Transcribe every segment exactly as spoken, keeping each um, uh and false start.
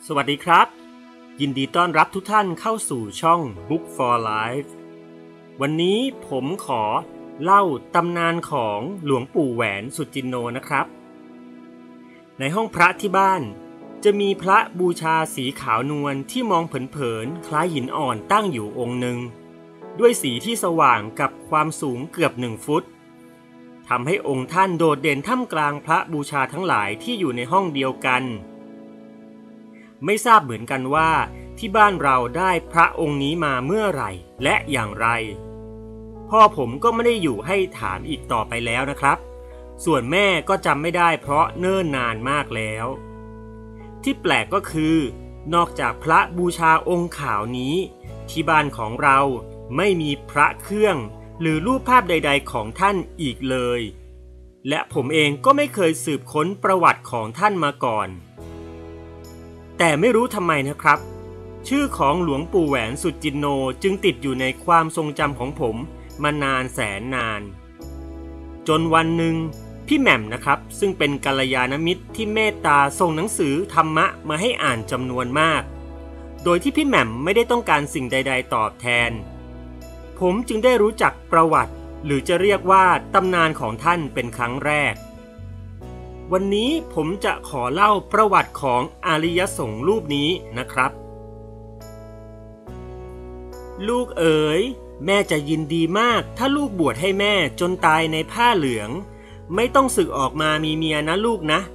สวัสดีครับยินดีต้อนรับทุกท่านเข้าสู่ช่อง Book for Life วันนี้ผมขอเล่าตำนานของหลวงปู่แหวนสุจินโนนะครับในห้องพระที่บ้านจะมีพระบูชาสีขาวนวลที่มองเผินๆคล้ายหินอ่อนตั้งอยู่องค์หนึ่งด้วยสีที่สว่างกับความสูงเกือบหนึ่งฟุตทำให้องค์ท่านโดดเด่นท่ามกลางพระบูชาทั้งหลายที่อยู่ในห้องเดียวกันไม่ทราบเหมือนกันว่าที่บ้านเราได้พระองค์นี้มาเมื่อไหร่และอย่างไรพ่อผมก็ไม่ได้อยู่ให้ถามอีกต่อไปแล้วนะครับส่วนแม่ก็จำไม่ได้เพราะเนิ่นนานมากแล้วที่แปลกก็คือนอกจากพระบูชาองค์ขาวนี้ที่บ้านของเราไม่มีพระเครื่องหรือรูปภาพใดๆของท่านอีกเลยและผมเองก็ไม่เคยสืบค้นประวัติของท่านมาก่อนแต่ไม่รู้ทำไมนะครับชื่อของหลวงปู่แหวนสุจินโนจึงติดอยู่ในความทรงจำของผมมานานแสนนานจนวันหนึ่งพี่แหม่มนะครับซึ่งเป็นกัลยาณมิตรที่เมตตาส่งหนังสือธรรมะมาให้อ่านจำนวนมากโดยที่พี่แหม่มไม่ได้ต้องการสิ่งใดๆตอบแทนผมจึงได้รู้จักประวัติหรือจะเรียกว่าตำนานของท่านเป็นครั้งแรกวันนี้ผมจะขอเล่าประวัติของอริยสงฆ์รูปนี้นะครับลูกเอ๋ยแม่จะยินดีมากถ้าลูกบวชให้แม่จนตายในผ้าเหลืองไม่ต้องสึกออกมามีเมียนะลูกนะ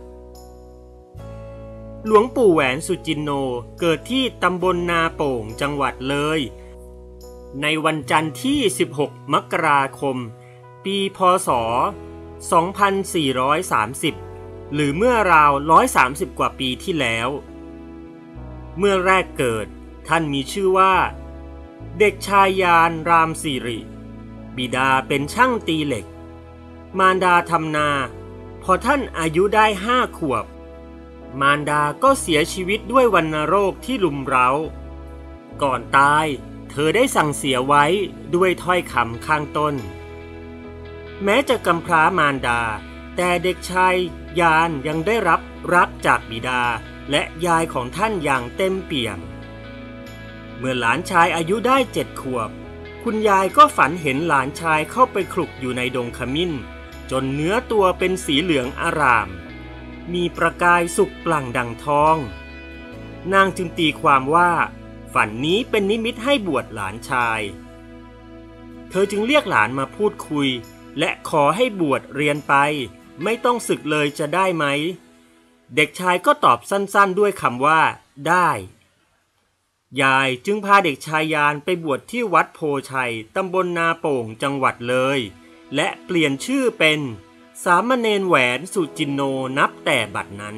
หลวงปู่แหวนสุจินโนเกิดที่ตำบลนาโป่งจังหวัดเลยในวันจันทร์ที่สิบหกมกราคมปีพ.ศ. สองพันสี่ร้อยสามสิบหรือเมื่อราวหนึ่งร้อยสามสิบกว่าปีที่แล้วเมื่อแรกเกิดท่านมีชื่อว่าเด็กชายยานรามสิริบิดาเป็นช่างตีเหล็กมารดาทำนาพอท่านอายุได้ห้าขวบมารดาก็เสียชีวิตด้วยวัณโรคที่รุมเร้าก่อนตายเธอได้สั่งเสียไว้ด้วยถ้อยคำข้างต้นแม้จะกำพร้ามารดาแต่เด็กชายยานยังได้รับรักจากบิดาและยายของท่านอย่างเต็มเปี่ยมเมื่อหลานชายอายุได้เจ็ดขวบคุณยายก็ฝันเห็นหลานชายเข้าไปคลุกอยู่ในดงขมิ้นจนเนื้อตัวเป็นสีเหลืองอร่ามมีประกายสุกปลั่งดังทองนางจึงตีความว่าฝันนี้เป็นนิมิตให้บวชหลานชายเธอจึงเรียกหลานมาพูดคุยและขอให้บวชเรียนไปไม่ต้องสึกเลยจะได้ไหมเด็กชายก็ตอบสั้นๆด้วยคำว่าได้ยายจึงพาเด็กชายยานไปบวชที่วัดโพชัยตำบลนาโป่งจังหวัดเลยและเปลี่ยนชื่อเป็นสามเณรแหวนสุจินโนนับแต่บัดนั้น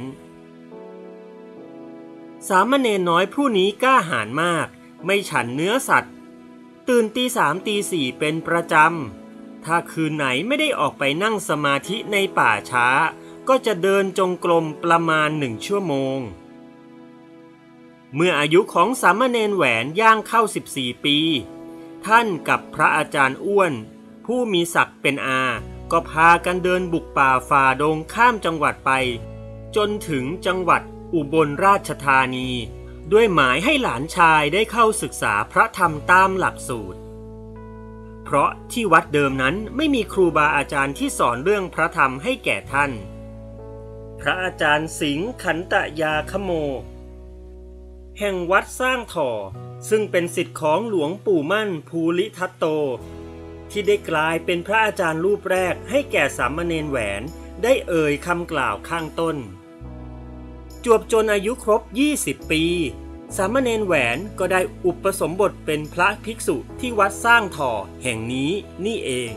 สามเณรน้อยผู้นี้กล้าหาญมากไม่ฉันเนื้อสัตว์ตื่นตีสามตีสี่เป็นประจำถ้าคืนไหนไม่ได้ออกไปนั่งสมาธิในป่าช้าก็จะเดินจงกรมประมาณหนึ่งชั่วโมงเมื่ออายุของสามเณรแหวนย่างเข้าสิบสี่ปีท่านกับพระอาจารย์อ้วนผู้มีศักดิ์เป็นอาก็พากันเดินบุกป่าฝ่าดงข้ามจังหวัดไปจนถึงจังหวัดอุบลราชธานีด้วยหมายให้หลานชายได้เข้าศึกษาพระธรรมตามหลักสูตรเพราะที่วัดเดิมนั้นไม่มีครูบาอาจารย์ที่สอนเรื่องพระธรรมให้แก่ท่านพระอาจารย์สิงห์ขันตยาคโมแห่งวัดสร้างถ่อซึ่งเป็นศิษย์ของหลวงปู่มั่นภูริทัตโตที่ได้กลายเป็นพระอาจารย์รูปแรกให้แก่สามเณรแหวนได้เอ่ยคำกล่าวข้างต้นจวบจนอายุครบยี่สิบปีสามเณรแหวนก็ได้อุปสมบทเป็นพระภิกษุที่วัดสร้างถ่อแห่งนี้นี่เอง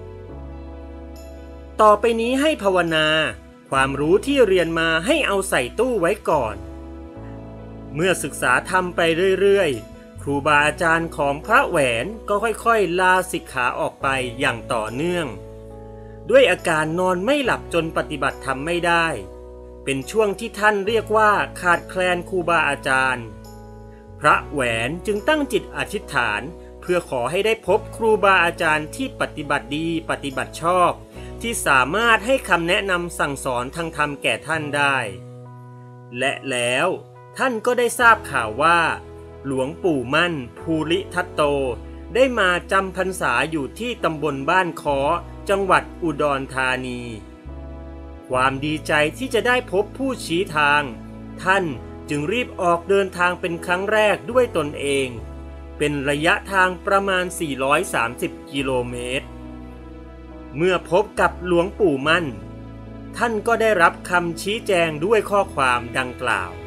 ต่อไปนี้ให้ภาวนาความรู้ที่เรียนมาให้เอาใส่ตู้ไว้ก่อนเมื่อศึกษาธรรมไปเรื่อยๆครูบาอาจารย์ของพระแหวนก็ค่อยๆลาสิกขาออกไปอย่างต่อเนื่องด้วยอาการนอนไม่หลับจนปฏิบัติธรรมไม่ได้เป็นช่วงที่ท่านเรียกว่าขาดแคลนครูบาอาจารย์พระแหวนจึงตั้งจิตอธิษฐานเพื่อขอให้ได้พบครูบาอาจารย์ที่ปฏิบัติดีปฏิบัติชอบที่สามารถให้คำแนะนำสั่งสอนทางธรรมแก่ท่านได้และแล้วท่านก็ได้ทราบข่าวว่าหลวงปู่มั่นภูริทัตโตได้มาจำพรรษาอยู่ที่ตำบลบ้านค้อจังหวัดอุดรธานีความดีใจที่จะได้พบผู้ชี้ทางท่านจึงรีบออกเดินทางเป็นครั้งแรกด้วยตนเองเป็นระยะทางประมาณสี่ร้อยสามสิบกิโลเมตรเมื่อพบกับหลวงปู่มั่นท่านก็ได้รับคำชี้แจงด้วยข้อความดังกล่าว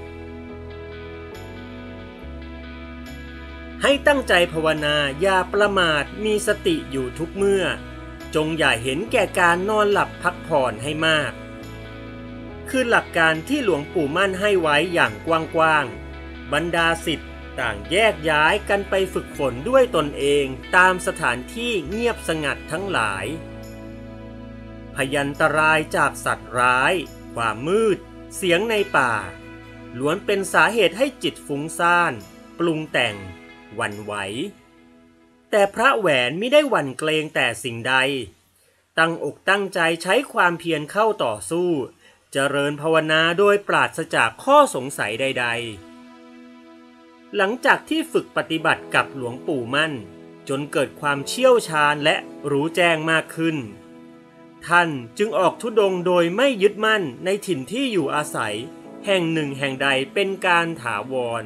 ให้ตั้งใจภาวนาอย่าประมาทมีสติอยู่ทุกเมื่อจงอย่าเห็นแก่การนอนหลับพักผ่อนให้มากคือหลักการที่หลวงปู่มั่นให้ไว้อย่างกว้างๆบรรดาศิษย์ต่างแยกย้ายกันไปฝึกฝนด้วยตนเองตามสถานที่เงียบสงัดทั้งหลายพยันตรายจากสัตว์ร้ายความมืดเสียงในป่าล้วนเป็นสาเหตุให้จิตฟุ้งซ่านปรุงแต่งหวั่นไหวแต่พระแหวนไม่ได้หวั่นเกรงแต่สิ่งใดตั้งอกตั้งใจใช้ความเพียรเข้าต่อสู้เจริญภาวนาโดยปราศจากข้อสงสัยใดๆหลังจากที่ฝึกปฏิบัติกับหลวงปู่มั่นจนเกิดความเชี่ยวชาญและรู้แจ้งมากขึ้นท่านจึงออกธุดงค์โดยไม่ยึดมั่นในถิ่นที่อยู่อาศัยแห่งหนึ่งแห่งใดเป็นการถาวร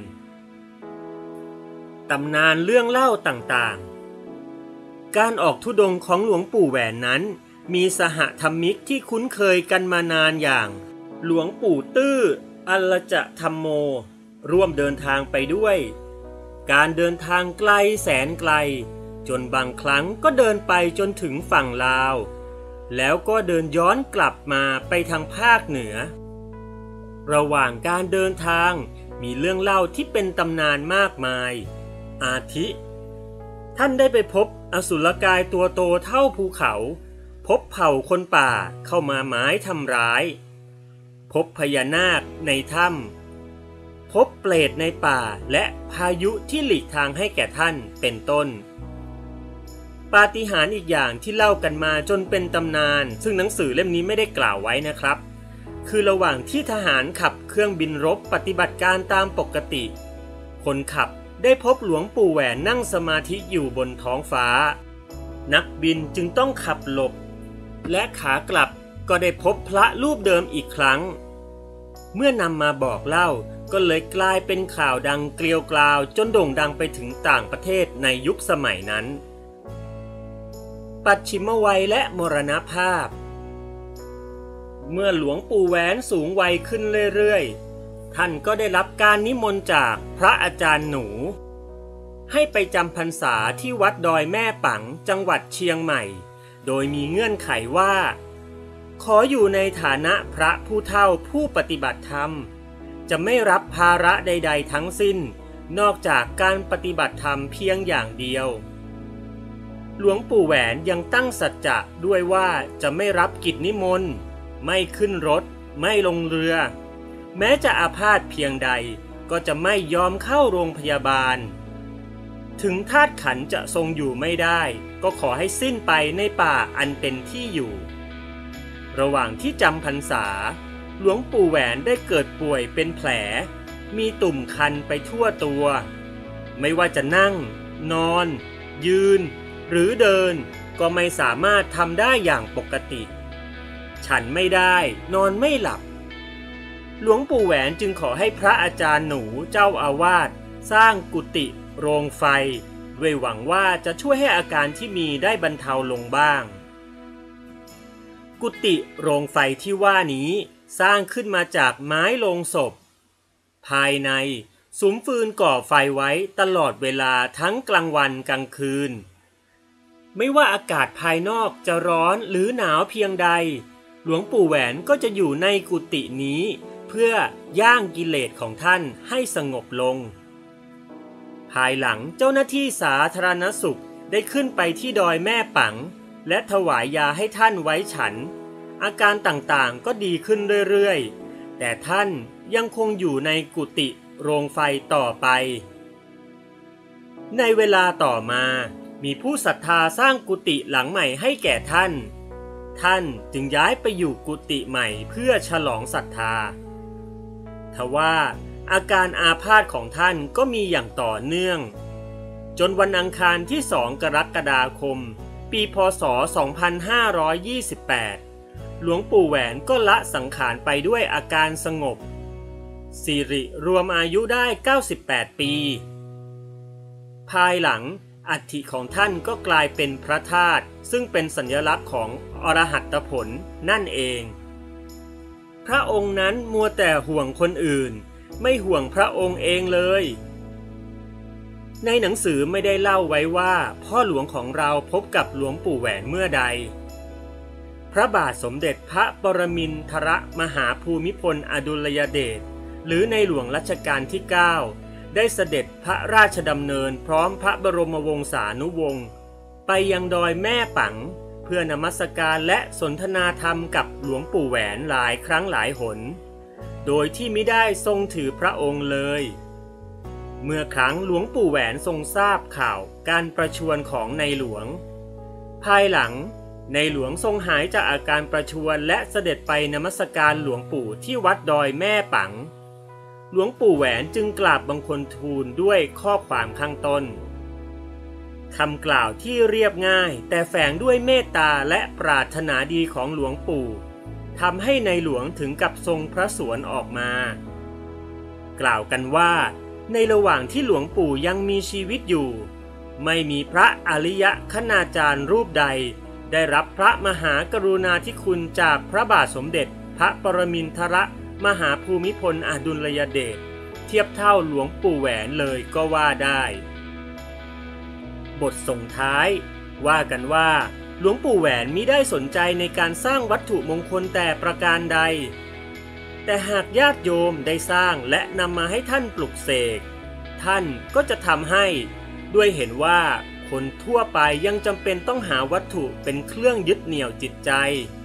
ตำนานเรื่องเล่าต่างๆการออกธุดงค์ของหลวงปู่แหวนนั้นมีสหธรรมิกที่คุ้นเคยกันมานานอย่างหลวงปู่ตื้ออัลลจะธัมโมร่วมเดินทางไปด้วยการเดินทางไกลแสนไกลจนบางครั้งก็เดินไปจนถึงฝั่งลาวแล้วก็เดินย้อนกลับมาไปทางภาคเหนือระหว่างการเดินทางมีเรื่องเล่าที่เป็นตำนานมากมายอาทิท่านได้ไปพบอสุรกายตัวโตเท่าภูเขาพบเผ่าคนป่าเข้ามาหมายทำร้ายพบพญานาคในถ้ำพบเปรตในป่าและพายุที่หลีกทางให้แก่ท่านเป็นต้นปาฏิหาริย์อีกอย่างที่เล่ากันมาจนเป็นตำนานซึ่งหนังสือเล่มนี้ไม่ได้กล่าวไว้นะครับคือระหว่างที่ทหารขับเครื่องบินรบปฏิบัติการตามปกติคนขับได้พบหลวงปู่แหวนนั่งสมาธิอยู่บนท้องฟ้านักบินจึงต้องขับหลบและขากลับก็ได้พบพระรูปเดิมอีกครั้งเมื่อนำมาบอกเล่าก็เลยกลายเป็นข่าวดังเกลียวกราวจนโด่งดังไปถึงต่างประเทศในยุคสมัยนั้นปัจฉิมวัยและมรณภาพเมื่อหลวงปู่แหวนสูงวัยขึ้นเรื่อยๆท่านก็ได้รับการนิมนต์จากพระอาจารย์หนูให้ไปจำพรรษาที่วัดดอยแม่ปังจังหวัดเชียงใหม่โดยมีเงื่อนไขว่าขออยู่ในฐานะพระผู้เฒ่าผู้ปฏิบัติธรรมจะไม่รับภาระใดๆทั้งสิ้นนอกจากการปฏิบัติธรรมเพียงอย่างเดียวหลวงปู่แหวนยังตั้งสัจจะด้วยว่าจะไม่รับกิจนิมนต์ไม่ขึ้นรถไม่ลงเรือแม้จะอาพาธเพียงใดก็จะไม่ยอมเข้าโรงพยาบาลถึงธาตุขันธ์จะทรงอยู่ไม่ได้ก็ขอให้สิ้นไปในป่าอันเป็นที่อยู่ระหว่างที่จำพรรษาหลวงปู่แหวนได้เกิดป่วยเป็นแผลมีตุ่มคันไปทั่วตัวไม่ว่าจะนั่งนอนยืนหรือเดินก็ไม่สามารถทำได้อย่างปกติฉันไม่ได้นอนไม่หลับหลวงปู่แหวนจึงขอให้พระอาจารย์หนูเจ้าอาวาสสร้างกุฏิโรงไฟด้วยหวังว่าจะช่วยให้อาการที่มีได้บรรเทาลงบ้างกุฏิโรงไฟที่ว่านี้สร้างขึ้นมาจากไม้โลงศพภายในสุมฟืนก่อไฟไว้ตลอดเวลาทั้งกลางวันกลางคืนไม่ว่าอากาศภายนอกจะร้อนหรือหนาวเพียงใดหลวงปู่แหวนก็จะอยู่ในกุฏินี้เพื่อย่างกิเลสของท่านให้สงบลงภายหลังเจ้าหน้าที่สาธารณสุขได้ขึ้นไปที่ดอยแม่ปังและถวายยาให้ท่านไว้ฉันอาการต่างๆก็ดีขึ้นเรื่อยๆแต่ท่านยังคงอยู่ในกุฏิโรงไฟต่อไปในเวลาต่อมามีผู้ศรัทธาสร้างกุฏิหลังใหม่ให้แก่ท่านท่านจึงย้ายไปอยู่กุฏิใหม่เพื่อฉลองศรัทธาทว่าอาการอาพาธของท่านก็มีอย่างต่อเนื่องจนวันอังคารที่สองกรกฎาคมปีพ.ศ. สองพันห้าร้อยยี่สิบแปดหลวงปู่แหวนก็ละสังขารไปด้วยอาการสงบสิริรวมอายุได้เก้าสิบแปดปีภายหลังอัฐิของท่านก็กลายเป็นพระธาตุซึ่งเป็นสัญลักษณ์ของอรหัตผลนั่นเองพระองค์นั้นมัวแต่ห่วงคนอื่นไม่ห่วงพระองค์เองเลยในหนังสือไม่ได้เล่าไว้ว่าพ่อหลวงของเราพบกับหลวงปู่แหวนเมื่อใดพระบาทสมเด็จพระปรมินทรมหาภูมิพลอดุลยเดชหรือในหลวงรัชกาลที่เก้าได้เสด็จพระราชดำเนินพร้อมพระบรมวงศานุวงศ์ไปยังดอยแม่ปังเพื่อนมัสการและสนทนาธรรมกับหลวงปู่แหวนหลายครั้งหลายหนโดยที่มิได้ทรงถือพระองค์เลยเมื่อครั้งหลวงปู่แหวนทรงทราบข่าวการประชวรของในหลวงภายหลังในหลวงทรงหายจากอาการประชวรและเสด็จไปนมัสการหลวงปู่ที่วัดดอยแม่ปังหลวงปู่แหวนจึงกราบบังคมทูลด้วยข้อความข้างต้นคำกล่าวที่เรียบง่ายแต่แฝงด้วยเมตตาและปรารถนาดีของหลวงปู่ทำให้ในหลวงถึงกับทรงพระสวนออกมากล่าวกันว่าในระหว่างที่หลวงปู่ยังมีชีวิตอยู่ไม่มีพระอริยคณาจารย์รูปใดได้รับพระมหากรุณาธิคุณจากพระบาทสมเด็จพระปรมินทรมหาภูมิพลอดุลยเดชเทียบเท่าหลวงปู่แหวนเลยก็ว่าได้บทส่งท้ายว่ากันว่าหลวงปู่แหวนมิได้สนใจในการสร้างวัตถุมงคลแต่ประการใดแต่หากญาติโยมได้สร้างและนำมาให้ท่านปลุกเสกท่านก็จะทำให้ด้วยเห็นว่าคนทั่วไปยังจำเป็นต้องหาวัตถุเป็นเครื่องยึดเหนี่ยวจิตใจ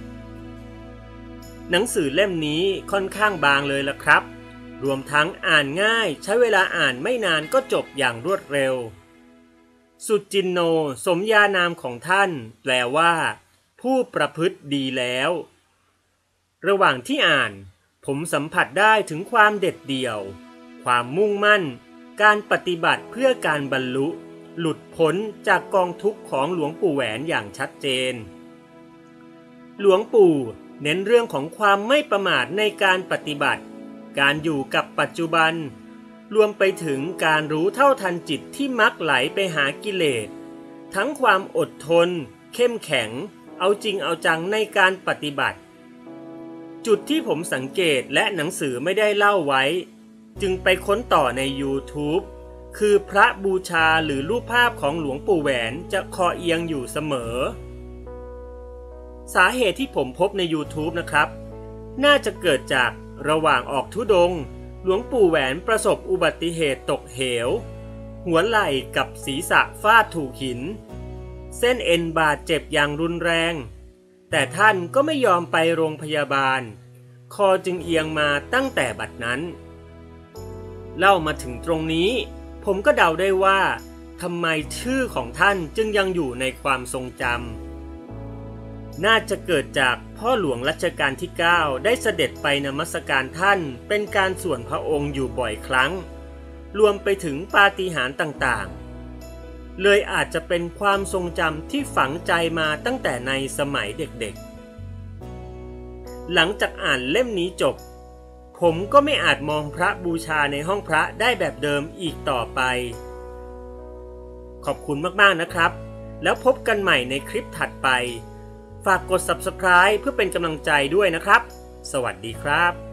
หนังสือเล่มนี้ค่อนข้างบางเลยล่ะครับรวมทั้งอ่านง่ายใช้เวลาอ่านไม่นานก็จบอย่างรวดเร็วสุจินโนสมญานามของท่านแปลว่าผู้ประพฤติดีแล้วระหว่างที่อ่านผมสัมผัสได้ถึงความเด็ดเดี่ยวความมุ่งมั่นการปฏิบัติเพื่อการบรรลุหลุดพ้นจากกองทุกข์ของหลวงปู่แหวนอย่างชัดเจนหลวงปู่เน้นเรื่องของความไม่ประมาทในการปฏิบัติการอยู่กับปัจจุบันรวมไปถึงการรู้เท่าทันจิตที่มักไหลไปหากิเลสทั้งความอดทนเข้มแข็งเอาจริงเอาจังในการปฏิบัติจุดที่ผมสังเกตและหนังสือไม่ได้เล่าไว้จึงไปค้นต่อใน YouTube คือพระบูชาหรือรูปภาพของหลวงปู่แหวนจะคอเอียงอยู่เสมอสาเหตุที่ผมพบใน YouTube นะครับน่าจะเกิดจากระหว่างออกธุดงค์หลวงปู่แหวนประสบอุบัติเหตุตกเหวหัวไหล่กับศีรษะฟาดถูกหินเส้นเอ็นบาดเจ็บอย่างรุนแรงแต่ท่านก็ไม่ยอมไปโรงพยาบาลคอจึงเอียงมาตั้งแต่บัดนั้นเล่ามาถึงตรงนี้ผมก็เดาได้ว่าทำไมชื่อของท่านจึงยังอยู่ในความทรงจำน่าจะเกิดจากพ่อหลวงรัชกาลที่เก้าได้เสด็จไปนมัสการท่านเป็นการส่วนพระองค์อยู่บ่อยครั้งรวมไปถึงปาฏิหาริย์ต่างๆเลยอาจจะเป็นความทรงจำที่ฝังใจมาตั้งแต่ในสมัยเด็กๆหลังจากอ่านเล่มนี้จบผมก็ไม่อาจมองพระบูชาในห้องพระได้แบบเดิมอีกต่อไปขอบคุณมากๆนะครับแล้วพบกันใหม่ในคลิปถัดไปฝากกด ซับสไครบ์ เพื่อเป็นกำลังใจด้วยนะครับสวัสดีครับ